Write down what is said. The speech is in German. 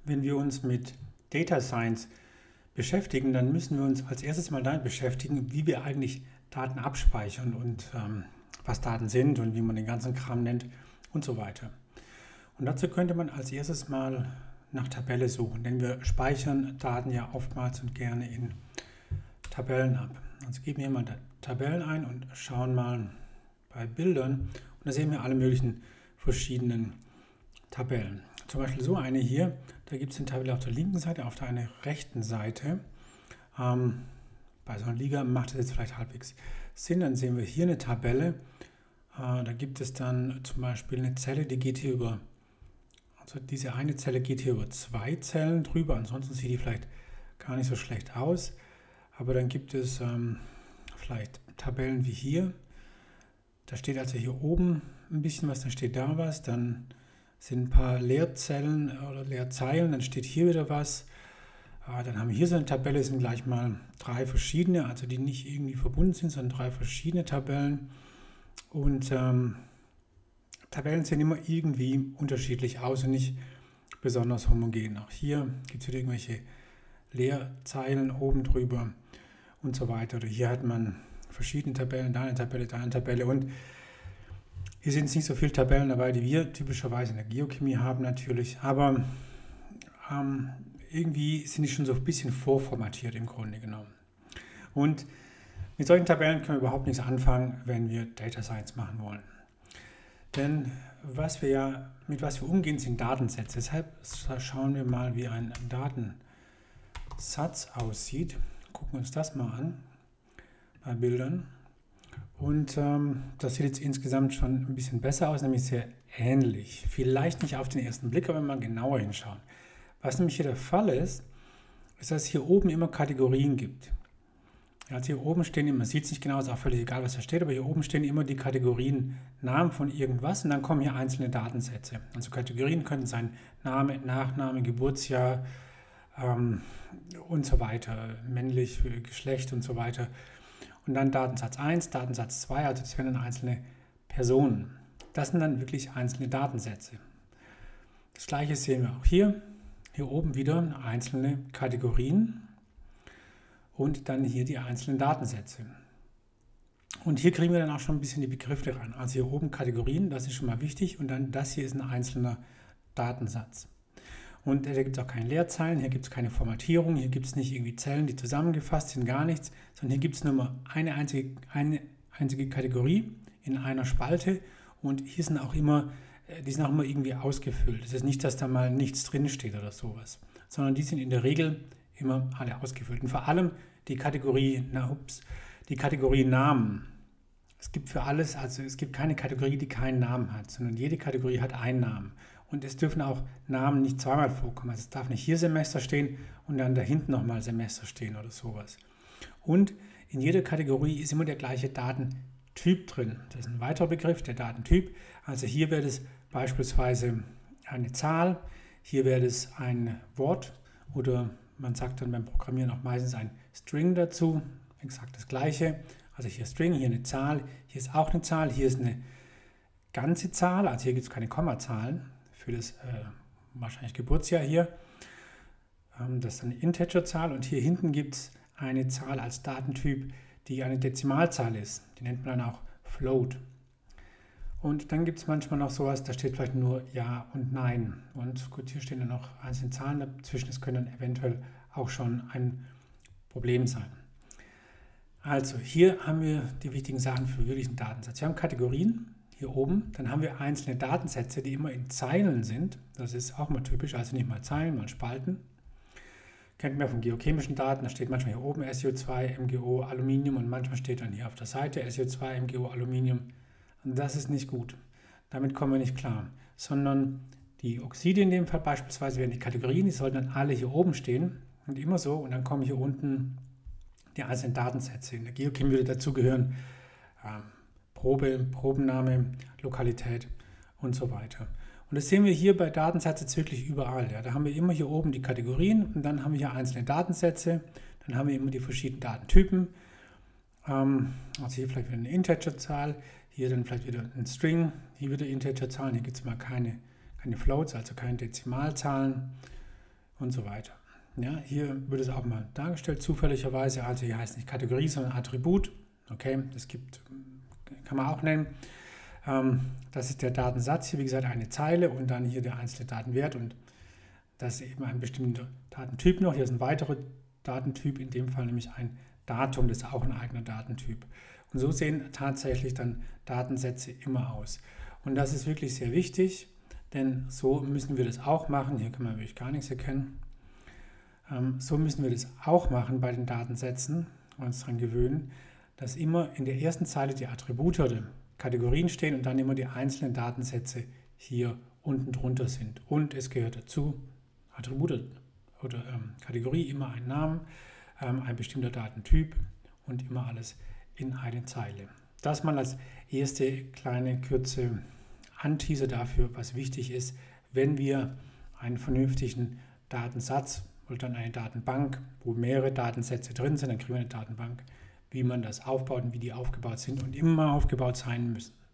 Wenn wir uns mit Data Science beschäftigen, dann müssen wir uns als erstes mal damit beschäftigen, wie wir eigentlich Daten abspeichern und was Daten sind und wie man den ganzen Kram nennt und so weiter. Und dazu könnte man als erstes mal nach Tabelle suchen, denn wir speichern Daten ja oftmals und gerne in Tabellen ab. Also geben wir mal Tabellen ein und schauen mal bei Bildern und da sehen wir alle möglichen verschiedenen Tabellen. Zum Beispiel so eine hier, da gibt es eine Tabelle auf der linken Seite, auf der rechten Seite. Bei so einer Liga macht das jetzt vielleicht halbwegs Sinn. Dann sehen wir hier eine Tabelle. Da gibt es dann zum Beispiel eine Zelle, die geht hier über, also diese eine Zelle geht hier über 2 Zellen drüber. Ansonsten sieht die vielleicht gar nicht so schlecht aus. Aber dann gibt es vielleicht Tabellen wie hier. Da steht also hier oben ein bisschen was, dann steht da was, dann sind ein paar Leerzellen oder Leerzeilen, dann steht hier wieder was. Dann haben wir hier so eine Tabelle, sind gleich mal 3 verschiedene, also die nicht irgendwie verbunden sind, sondern 3 verschiedene Tabellen. Und Tabellen sehen immer irgendwie unterschiedlich aus und nicht besonders homogen. Auch hier gibt es wieder irgendwelche Leerzeilen oben drüber und so weiter. Oder hier hat man verschiedene Tabellen, da eine Tabelle, da eine Tabelle. Und hier sind nicht so viele Tabellen dabei, die wir typischerweise in der Geochemie haben natürlich, aber irgendwie sind die schon so ein bisschen vorformatiert im Grunde genommen. Und mit solchen Tabellen können wir überhaupt nichts anfangen, wenn wir Data Science machen wollen. Denn mit was wir umgehen, sind Datensätze. Deshalb schauen wir mal, wie ein Datensatz aussieht. Gucken uns das mal an bei Bildern. Und das sieht jetzt insgesamt schon ein bisschen besser aus, nämlich sehr ähnlich. Vielleicht nicht auf den ersten Blick, aber wenn wir mal genauer hinschauen. Was nämlich hier der Fall ist, ist, dass es hier oben immer Kategorien gibt. Also hier oben stehen immer, man sieht es nicht genau, ist auch völlig egal, was da steht, aber hier oben stehen immer die Kategorien Namen von irgendwas und dann kommen hier einzelne Datensätze. Also Kategorien könnten sein Name, Nachname, Geburtsjahr und so weiter, männlich, Geschlecht und so weiter. Und dann Datensatz 1, Datensatz 2, also das wären dann einzelne Personen. Das sind dann wirklich einzelne Datensätze. Das gleiche sehen wir auch hier. Hier oben wieder einzelne Kategorien und dann hier die einzelnen Datensätze. Und hier kriegen wir dann auch schon ein bisschen die Begriffe rein. Also hier oben Kategorien, das ist schon mal wichtig und dann das hier ist ein einzelner Datensatz. Und da gibt es auch keine Leerzeilen, hier gibt es keine Formatierung, hier gibt es nicht irgendwie Zellen, die zusammengefasst sind, gar nichts, sondern hier gibt es nur mal eine einzige Kategorie in einer Spalte und hier sind auch immer, die sind auch immer irgendwie ausgefüllt. Das ist nicht, dass da mal nichts drinsteht oder sowas, sondern die sind in der Regel immer alle ausgefüllt. Und vor allem die Kategorie Namen. Es gibt für alles, also es gibt keine Kategorie, die keinen Namen hat, sondern jede Kategorie hat einen Namen. Und es dürfen auch Namen nicht zweimal vorkommen. Also es darf nicht hier Semester stehen und dann da hinten nochmal Semester stehen oder sowas. Und in jeder Kategorie ist immer der gleiche Datentyp drin. Das ist ein weiterer Begriff, der Datentyp. Also hier wäre es beispielsweise eine Zahl, hier wäre es ein Wort oder man sagt dann beim Programmieren auch meistens ein String dazu. Exakt das gleiche. Also hier String, hier eine Zahl, hier ist auch eine Zahl, hier ist eine ganze Zahl, also hier gibt es keine Kommazahlen. Für das wahrscheinlich Geburtsjahr hier. Das ist eine Integerzahl und hier hinten gibt es eine Zahl als Datentyp, die eine Dezimalzahl ist. Die nennt man dann auch Float. Und dann gibt es manchmal noch sowas, da steht vielleicht nur Ja und Nein. Und gut, hier stehen dann noch einzelne Zahlen dazwischen. Das können dann eventuell auch schon ein Problem sein. Also hier haben wir die wichtigen Sachen für wirklich einen Datensatz. Wir haben Kategorien. Hier oben, dann haben wir einzelne Datensätze, die immer in Zeilen sind. Das ist auch mal typisch, also nicht mal Zeilen, mal Spalten. Kennt man von geochemischen Daten, da steht manchmal hier oben SiO2, MgO, Aluminium und manchmal steht dann hier auf der Seite SiO2, MgO, Aluminium. Und das ist nicht gut. Damit kommen wir nicht klar. Sondern die Oxide in dem Fall beispielsweise wären die Kategorien, die sollten dann alle hier oben stehen und immer so. Und dann kommen hier unten die einzelnen Datensätze. In der Geochemie würde dazu gehören Probenname, Lokalität und so weiter. Und das sehen wir hier bei Datensätzen jetzt wirklich überall. Ja. Da haben wir immer hier oben die Kategorien und dann haben wir hier einzelne Datensätze. Dann haben wir immer die verschiedenen Datentypen. Also hier vielleicht wieder eine Integerzahl, hier dann vielleicht wieder ein String, hier wieder Integerzahlen. Hier gibt es mal keine Floats, also keine Dezimalzahlen. und so weiter. Ja, hier wird es auch mal dargestellt, zufälligerweise, also hier heißt nicht Kategorie, sondern Attribut. Okay, das kann man auch nennen. Das ist der Datensatz, hier wie gesagt eine Zeile und dann hier der einzelne Datenwert und das ist eben ein bestimmter Datentyp noch. Hier ist ein weiterer Datentyp, in dem Fall nämlich ein Datum, das ist auch ein eigener Datentyp. Und so sehen tatsächlich dann Datensätze immer aus. Und das ist wirklich sehr wichtig, denn so müssen wir das auch machen. Hier kann man wirklich gar nichts erkennen. So müssen wir das auch machen bei den Datensätzen und uns daran gewöhnen, dass immer in der ersten Zeile die Attribute oder Kategorien stehen und dann immer die einzelnen Datensätze hier unten drunter sind. Und es gehört dazu, Attribute oder Kategorie, immer ein Name, ein bestimmter Datentyp und immer alles in eine Zeile. Das mal als erste kleine kurze Anteaser dafür, was wichtig ist, wenn wir einen vernünftigen Datensatz oder dann eine Datenbank, wo mehrere Datensätze drin sind, dann kriegen wir eine Datenbank, wie man das aufbaut und wie die aufgebaut sind und immer aufgebaut sein müssen.